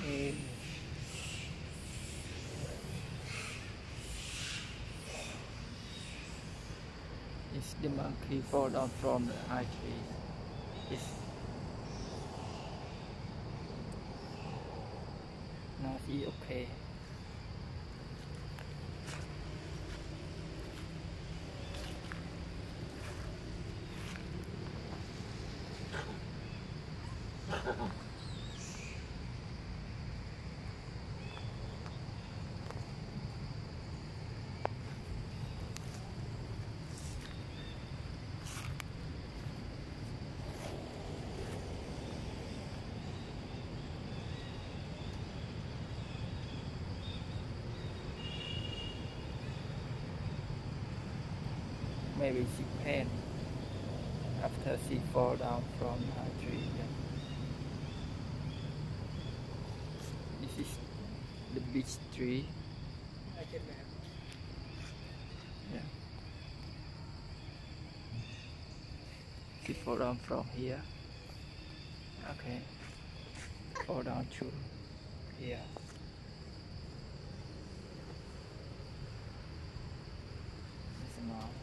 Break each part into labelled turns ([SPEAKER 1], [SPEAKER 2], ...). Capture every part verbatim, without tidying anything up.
[SPEAKER 1] Okay. It's the monkey fall down from the high tree. It's not okay. Maybe she pain after she fall down from her tree. Yeah. This is the beech tree. Yeah. She fall down from here. Okay. Fall down to here. This is now.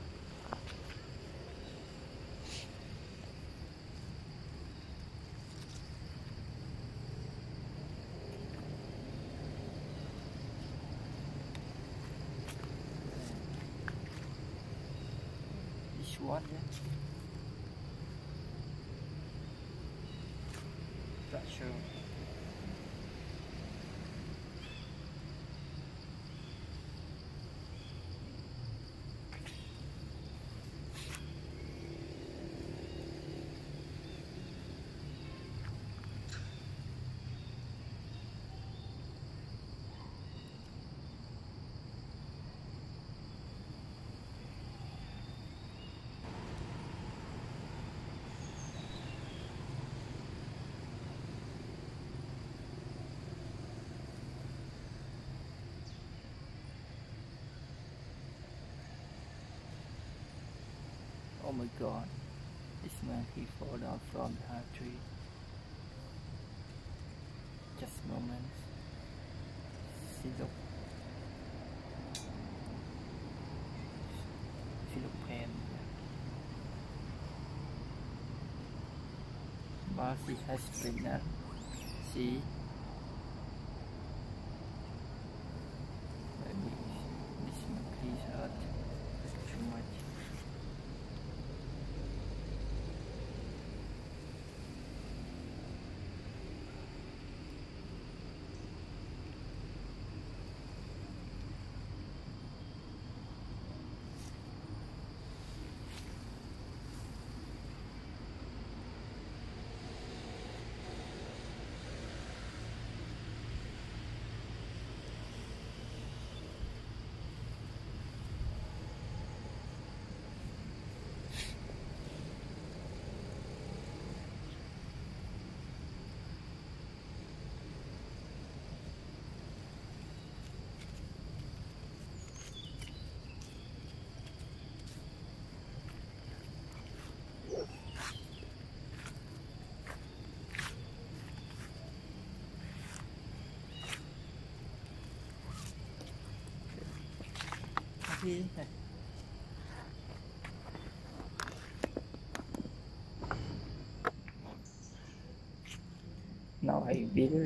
[SPEAKER 1] Which one? Yeah. Not sure. Oh my god, this man he fall down from the high tree. Just a moment. She look she look pain. But she has pregnant. See, maybe this monkey hurt too much. See? Now I will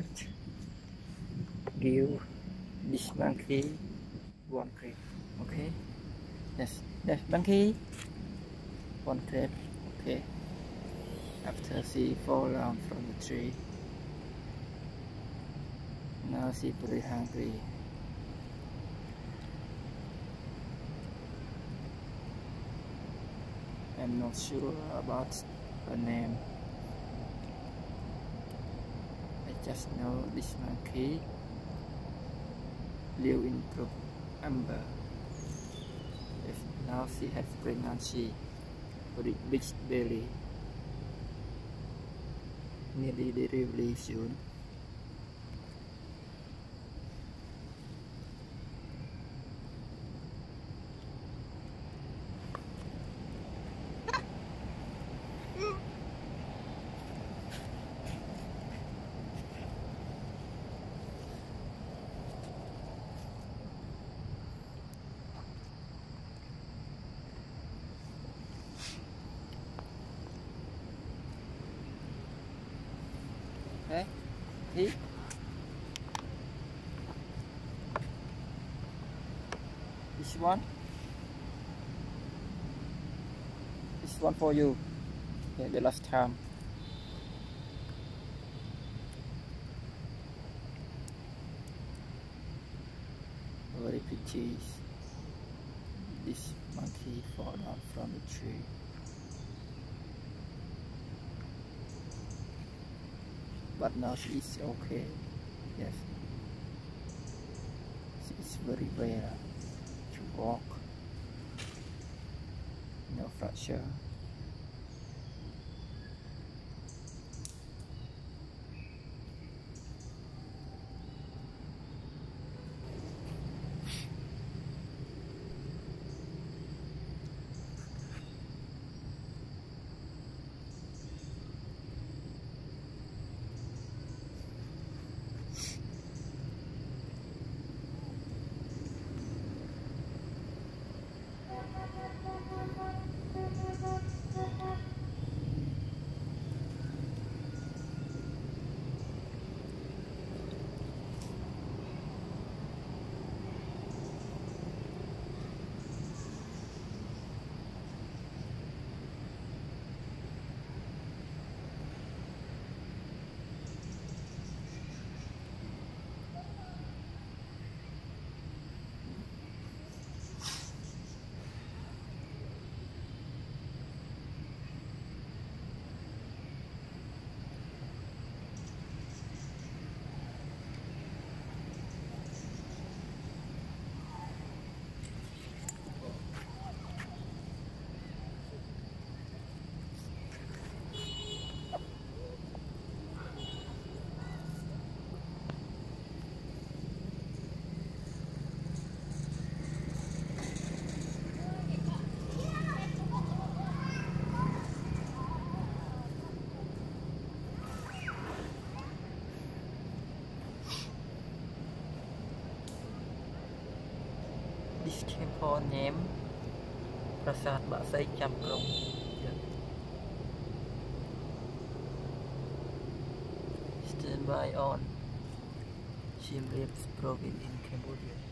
[SPEAKER 1] give this monkey one crate. Okay? Yes, yes, monkey. One crate. Okay. After she fall down from the tree, now she very hungry. I'm not sure about her name. I just know this monkey live in Brook Amber. Yes, now she has pregnancy, very big belly. Nearly delivery soon. Okay. He. This one. This one for you. Yeah, the last time. Very pretty. This monkey fall down from the tree. But now she is okay. Yes. She is very well to walk. No fracture. This temple name Prasat Baksai Champrong. Stand by on Siem Reap province in Cambodia.